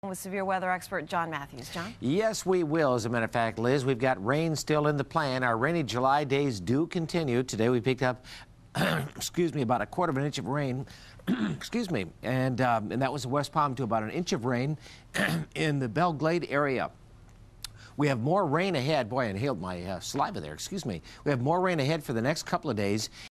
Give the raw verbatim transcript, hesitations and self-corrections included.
With severe weather expert John Matthews. John? Yes, we will. As a matter of fact, Liz, we've got rain still in the plan. Our rainy July days do continue. Today we picked up, excuse me, about a quarter of an inch of rain. excuse me. And, um, and that was in West Palm to about an inch of rain in the Belle Glade area. We have more rain ahead. Boy, I inhaled my uh, saliva there. Excuse me. We have more rain ahead for the next couple of days.